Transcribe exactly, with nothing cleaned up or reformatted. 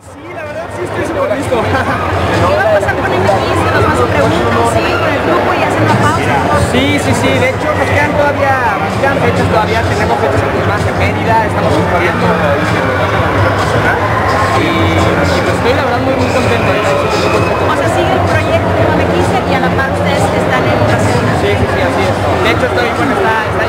Sí, la verdad sí estoy súper listo. ¿Qué va a pasar con el inicio? Nos más preguntas, sí, con el grupo y haciendo pausa. Sí, sí, sí, de hecho nos quedan todavía, nos quedan fechas todavía, tenemos fechas más en Mérida, estamos estudiando y, y pues estoy la verdad muy muy contento. ¿eh? Muy contento. O sea, sigue el proyecto de Mame Quise y a la par ustedes están en Barcelona. Sí, sí, sí, así es. De hecho estoy, bueno, está, está